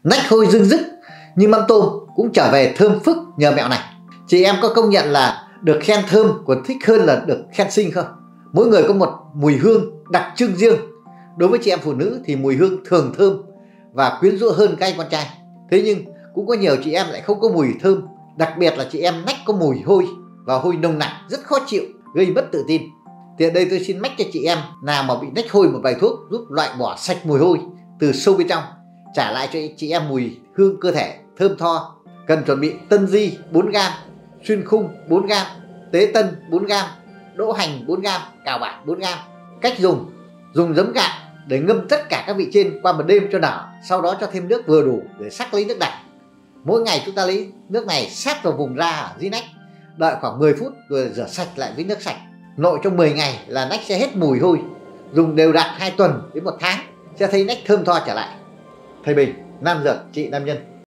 nách hôi rưng rức như mâm tôm cũng trở về thơm phức nhờ mẹo này. Chị em có công nhận là được khen thơm còn thích hơn là được khen xinh không? Mỗi người có một mùi hương đặc trưng riêng. Đối với chị em phụ nữ thì mùi hương thường thơm và quyến rũ hơn các anh con trai. Thế nhưng cũng có nhiều chị em lại không có mùi thơm, đặc biệt là chị em nách có mùi hôi và hôi nồng nặc rất khó chịu, gây mất tự tin. Thì ở đây tôi xin mách cho chị em nào mà bị nách hôi một vài thuốc giúp loại bỏ sạch mùi hôi từ sâu bên trong, trả lại cho chị em mùi hương cơ thể thơm tho. Cần chuẩn bị tân di 4g, xuyên khung 4g, tế tân 4g, đỗ hành 4g, cào bản 4g. Cách dùng: dùng giấm gạo để ngâm tất cả các vị trên qua một đêm cho nở, sau đó cho thêm nước vừa đủ để sắc lấy nước đặc. Mỗi ngày chúng ta lấy nước này sát vào vùng da ở dưới nách, đợi khoảng 10 phút rồi rửa sạch lại với nước sạch. Nội trong 10 ngày là nách sẽ hết mùi hôi. Dùng đều đặn 2 tuần đến 1 tháng sẽ thấy nách thơm tho trở lại. Thầy Bình, Nam Dược trị nam nhân.